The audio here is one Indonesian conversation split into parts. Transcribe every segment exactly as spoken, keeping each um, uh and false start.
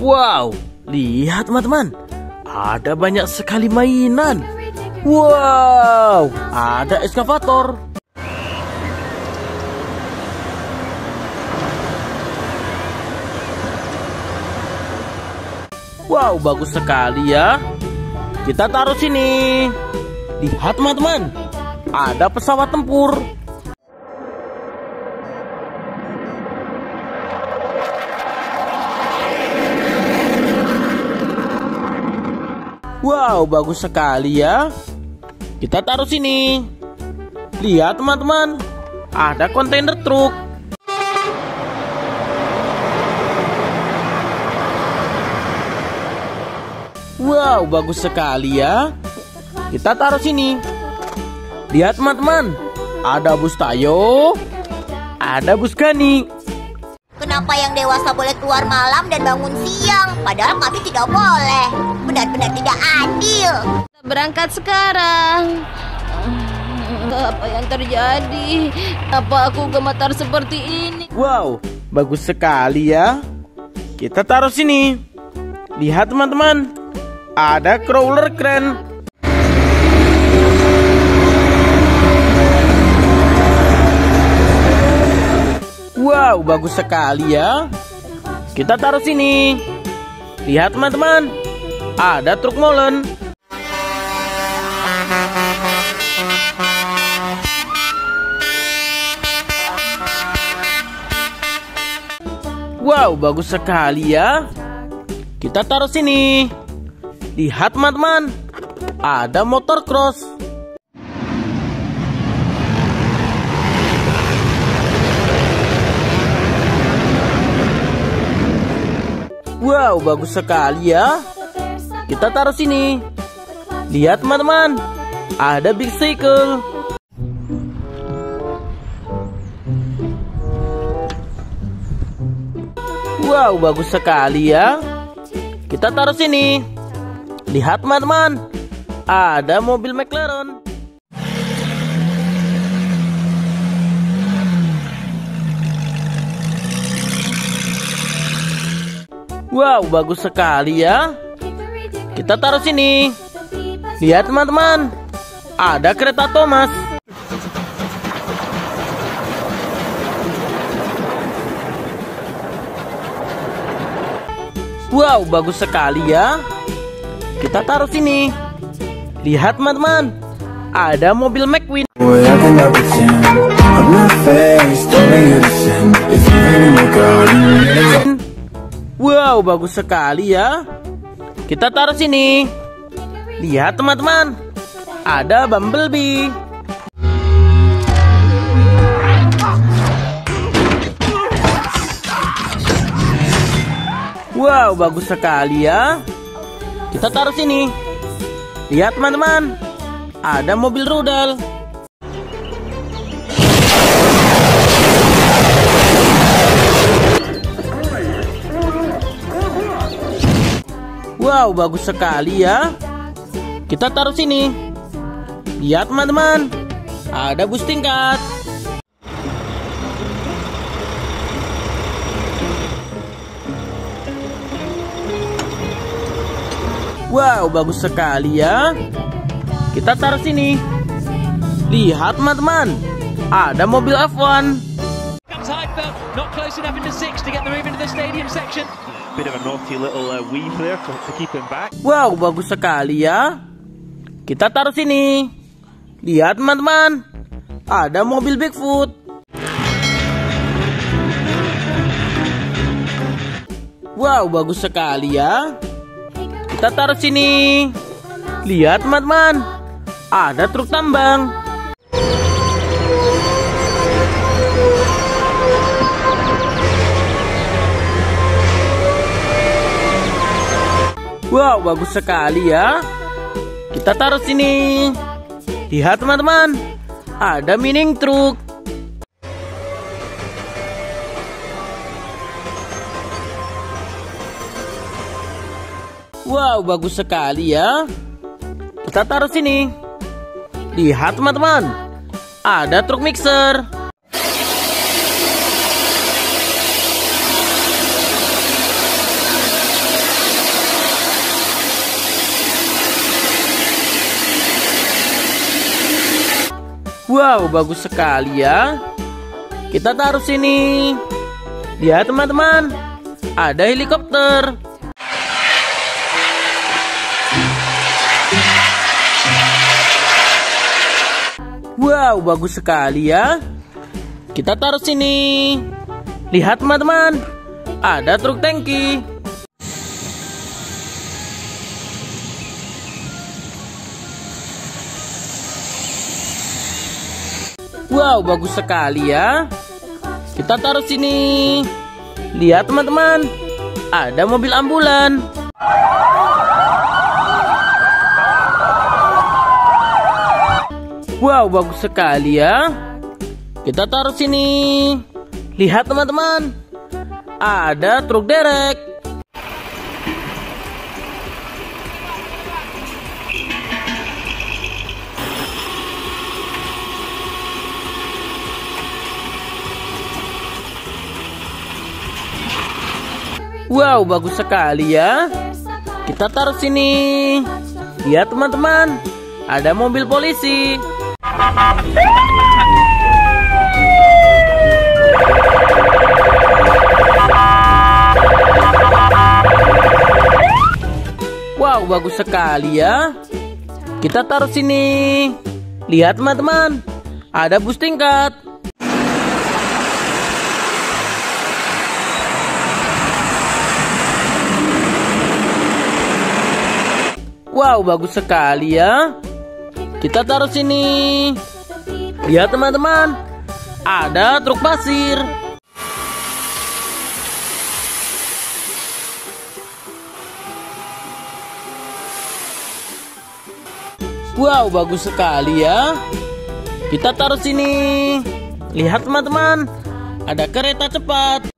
Wow, lihat teman-teman, ada banyak sekali mainan. Wow, ada eskavator. Wow, bagus sekali ya. Kita taruh sini. Lihat teman-teman, ada pesawat tempur. Wow, bagus sekali ya. Kita taruh sini. Lihat teman-teman, ada kontainer truk. Wow, bagus sekali ya. Kita taruh sini. Lihat teman-teman, ada bus Tayo, ada bus Gani. Kenapa yang dewasa boleh keluar malam dan bangun siang, padahal kami tidak boleh? Benar-benar tidak adil. Berangkat sekarang. Apa yang terjadi? Apa aku gemetar seperti ini? Wow, bagus sekali ya. Kita taruh sini. Lihat teman-teman, ada crawler crane. Wow, bagus sekali ya. Kita taruh sini. Lihat teman-teman, ada truk molen. Wow, bagus sekali ya. Kita taruh sini. Lihat teman-teman, ada motor cross. Wow, bagus sekali ya. Kita taruh sini. Lihat teman-teman, ada big cycle. Wow, bagus sekali ya. Kita taruh sini. Lihat teman-teman, ada mobil McLaren. Wow, bagus sekali ya. Kita taruh sini. Lihat teman-teman, ada kereta Thomas. Wow, bagus sekali ya. Kita taruh sini. Lihat teman-teman, ada mobil McQueen. Wow, bagus sekali ya. Kita taruh sini. Lihat teman-teman, ada Bumblebee. Wow, bagus sekali ya. Kita taruh sini. Lihat teman-teman, ada mobil rudal. Wow, bagus sekali ya. Kita taruh sini. Lihat teman-teman, ada bus tingkat. Wow, bagus sekali ya. Kita taruh sini. Lihat teman-teman, ada mobil F satu. Not close enough into six to get the move into the stadium section. Bit of a naughty little uh, weave there to, to keep him back. Wow, bagus sekali ya. Kita taruh sini. Lihat teman-teman, ada mobil Bigfoot. Wow, bagus sekali ya. Kita taruh sini. Lihat teman-teman, ada truk tambang. Wow, bagus sekali ya. Kita taruh sini. Lihat teman-teman, ada mining truk. Wow, bagus sekali ya. Kita taruh sini. Lihat teman-teman, ada truk mixer. Wow, bagus sekali ya. Kita taruh sini. Lihat teman-teman, ada helikopter. Wow, bagus sekali ya. Kita taruh sini. Lihat teman-teman, ada truk tangki. Wow, bagus sekali ya. Kita taruh sini. Lihat teman-teman, ada mobil ambulan. Wow, bagus sekali ya. Kita taruh sini. Lihat teman-teman, ada truk derek. Wow, bagus sekali ya. Kita taruh sini. Lihat teman-teman, ada mobil polisi. Wow, bagus sekali ya. Kita taruh sini. Lihat teman-teman, ada bus tingkat. Wow, bagus sekali ya. Kita taruh sini. Lihat teman-teman, ada truk pasir. Wow, bagus sekali ya. Kita taruh sini. Lihat teman-teman, ada kereta cepat.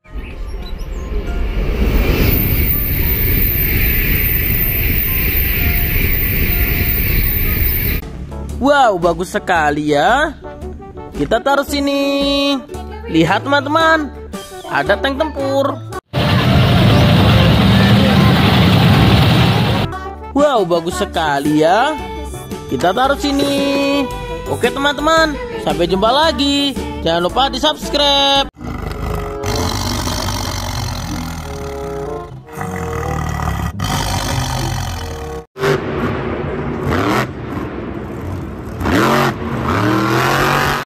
Wow, bagus sekali ya. Kita taruh sini. Lihat teman-teman, ada tank tempur. Wow, bagus sekali ya. Kita taruh sini. Oke teman-teman, sampai jumpa lagi. Jangan lupa di subscribe.